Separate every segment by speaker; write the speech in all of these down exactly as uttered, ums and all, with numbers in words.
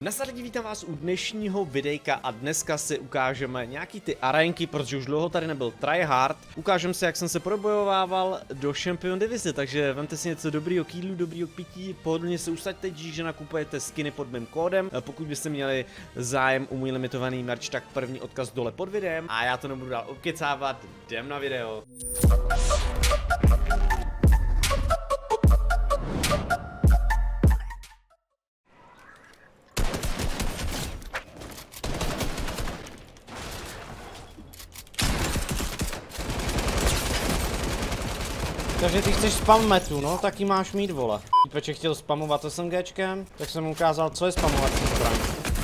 Speaker 1: Nazdar, vítám vás u dnešního videjka a dneska si ukážeme nějaký ty arénky, protože už dlouho tady nebyl tryhard. Ukážeme si, jak jsem se probojovával do Champion divize, takže vemte si něco dobrýho k jídlu, dobrýho k pití, pohodlně se usaďte, dík, že nakupujete skiny pod mým kódem. Pokud byste měli zájem o můj limitovaný merch, tak první odkaz dole pod videem. A já to nebudu dál obkecávat, jdem na video.
Speaker 2: Takže ty chceš spam metu, no, tak ji máš mít, vole. Týpeček chtěl spamovat SMGčkem, tak jsem mu ukázal, co je spamovací zbraň.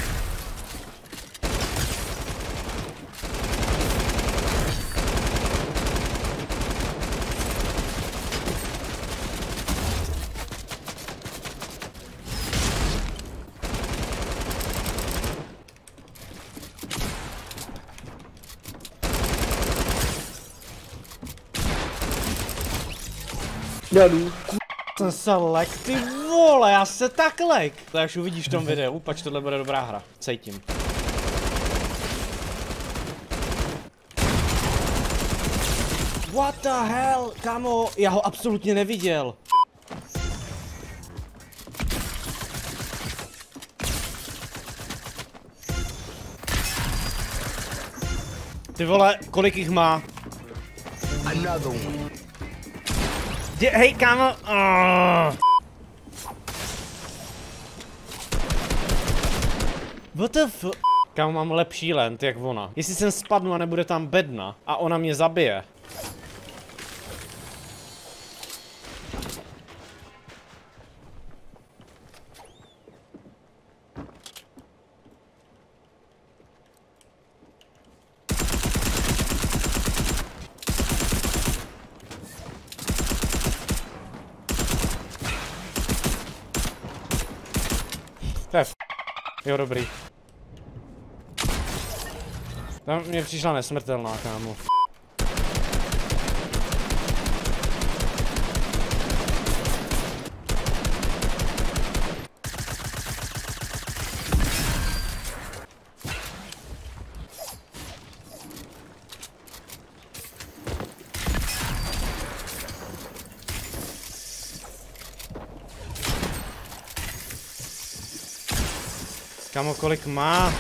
Speaker 1: Jadu.
Speaker 2: Jsem se lek, ty vole, já se tak lek. To až uvidíš v tom videu, pač tohle bude dobrá hra, cítím. What the hell, kámo, já ho absolutně neviděl. Ty vole, kolik jich má?
Speaker 3: Another one.
Speaker 2: Dě, hej, kámo. Oh. What the f... Kámo, mám lepší lent, jak ona. Jestli sem spadnu a nebude tam bedna a ona mě zabije. To je f... Jo, dobrý. Tam mě přišla nesmrtelná, kámo. Kámo, kolik má?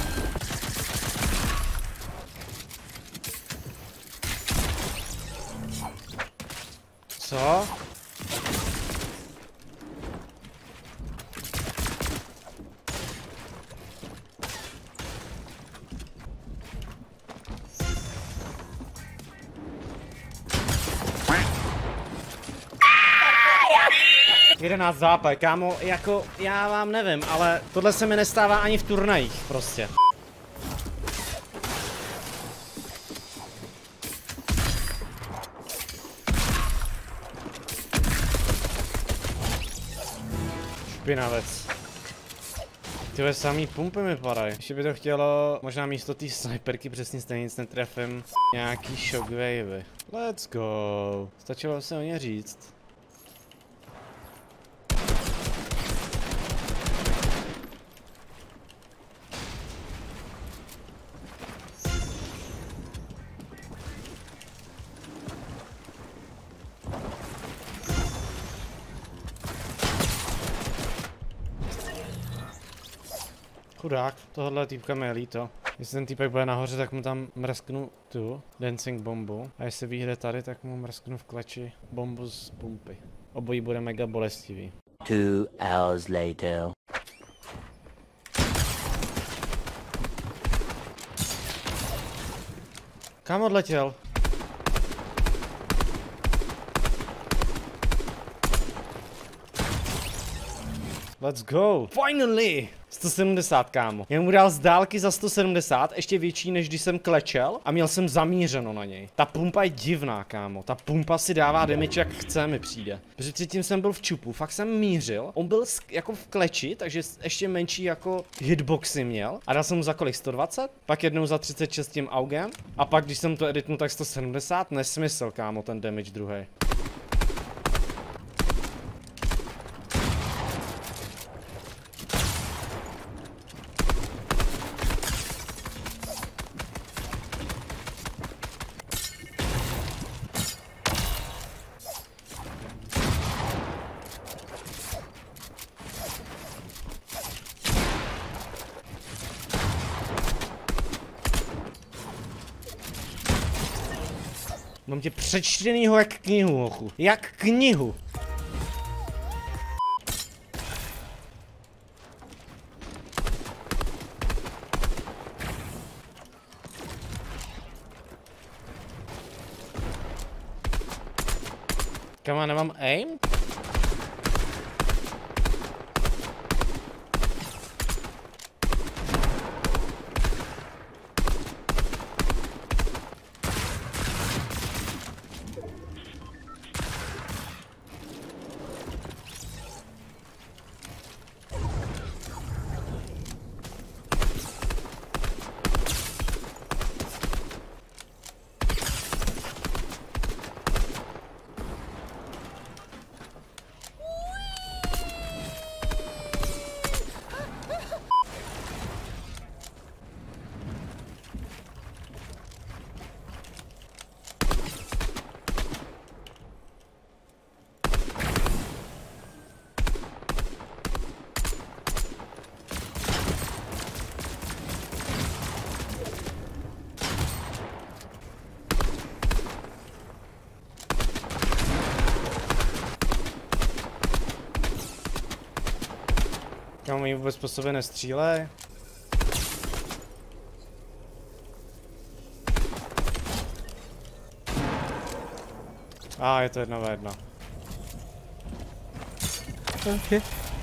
Speaker 2: Co? jedenáct západ, kámo, jako, já vám nevím, ale tohle se mi nestává ani v turnajích, prostě. Špinavec. Tyhle samý pumpy mi padají. Ještě by to chtělo, možná místo té sniperky přesně stejně nic netrefím, nějaký shockwavey. Let's go. Stačilo se o ně říct. Chudák, tohle týpka mi je líto. Jestli ten týpek bude nahoře, tak mu tam mrsknu tu dancing bombu. A jestli vyjde tady, tak mu mrsknu v kleči bombu z pumpy. Obojí bude mega bolestivý.
Speaker 3: Two hours later.
Speaker 2: Kam odletěl? Let's go! Finally! sto sedmdesát, kámo. Já mu dal z dálky za sto sedmdesát, ještě větší, než když jsem klečel a měl jsem zamířeno na něj. Ta pumpa je divná, kámo. Ta pumpa si dává damage, jak chce, mi přijde. Protože předtím jsem byl v čupu, fakt jsem mířil. On byl jako v kleči, takže ještě menší jako hitboxy měl. A dal jsem mu za kolik? sto dvacet? Pak jednou za třicet šest tím augem. A pak, když jsem to editnul, tak sto sedmdesát. Nesmysl, kámo, ten damage druhý. Mám tě přečtenýho jak knihu, hochu. Jak knihu. Kam já nemám aim? Kam mi vůbec po sobě nestřílej? A ah, je to jedna ve jedna. Okay.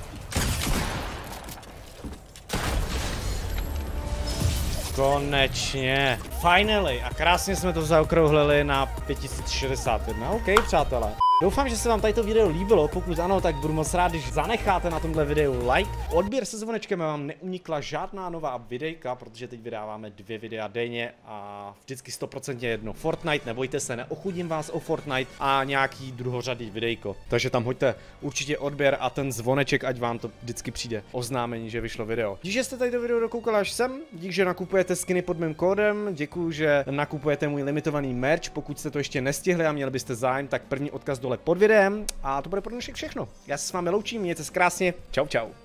Speaker 2: Konečně. Finally. A krásně jsme to zaokrouhlili na pět tisíc šedesát jedna. OK, přátelé. Doufám, že se vám tady to video líbilo, pokud ano, tak budu moc rád, když zanecháte na tomhle videu like. Odběr se zvonečkem, vám neunikla žádná nová videjka, protože teď vydáváme dvě videa denně a vždycky sto procent jedno Fortnite, nebojte se, neochudím vás o Fortnite a nějaký druhořadý videjko. Takže tam hoďte určitě odběr a ten zvoneček, ať vám to vždycky přijde oznámení, že vyšlo video. Díky, že jste tady do videa dokoukali až sem, díky, že nakupujete skiny pod mým kódem, děkuju, že nakupujete můj limitovaný merch, pokud jste to ještě nestihli a měli byste zájem, tak první odkaz dole pod videem a to bude pro dnešek všechno. Já se s vámi loučím, mějte se krásně, čau čau.